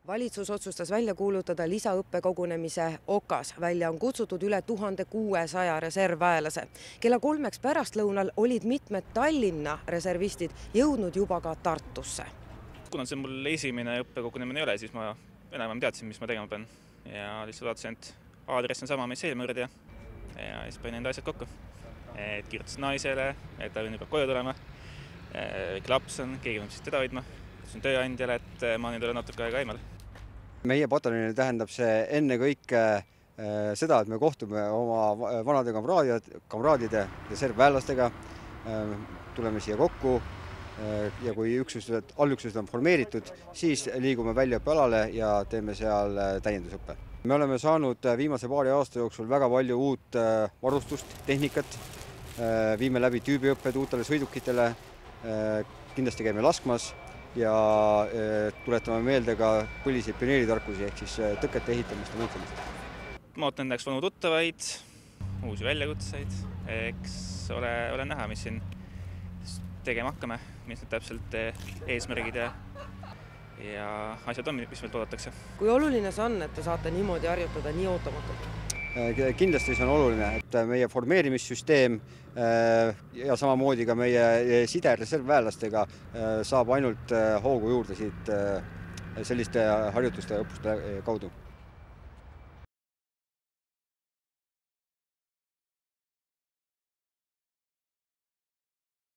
Valitsus otsustas välja kuulutada lisaõppekogunemise Okas. Välja on kutsutud üle 1600 reservväelase. Kella 3 pärastlõunal olid mitmed Tallinna reservistid jõudnud juba ka Tartusse. Kuna see mul esimene õppekogunemine ei ole, siis ma enam teadsin, mis ma tegema pean. Ja lihtsalt vaatasin, et aadress on sama, mis eelmõrd ja siis panin enda asjad kokku. Et kirjutasin naisele, et ta võin juba koju tulema. Laps on, keegi võib siis teda hoidma. Ütlesin tööandjale, et ma nüüd olen natuke aega aimal. Meie pataljonile tähendab see enne kõike seda, et me kohtume oma vanade kamraadide, reservväelastega, tuleme siia kokku ja kui allüksused on formeeritud, siis liigume väljaõppealale ja teeme seal täiendusõppe. Me oleme saanud viimase paari aasta jooksul väga palju uut varustust, tehnikat, viime läbi tüübiõpped uutele sõidukitele, kindlasti käime laskmas ja tuletame meelde ka põliseid pioneeritarkusi ehk siis tõkete ehitamist ja muud sellist. Ma ootan endaks vanu tuttavaid, uusi väljakutseid, eks ole näha, mis siin tegema hakkame, mis need täpselt eesmärgid ja asjad on, mis meilt oodatakse. Kui oluline see on, et te saate niimoodi harjutada nii ootamatult? Kindlasti see on oluline, et meie formeerimissüsteem ja samamoodi ka meie side reservväelastega saab ainult hoogu juurde siit selliste harjutuste ja õppuste kaudu.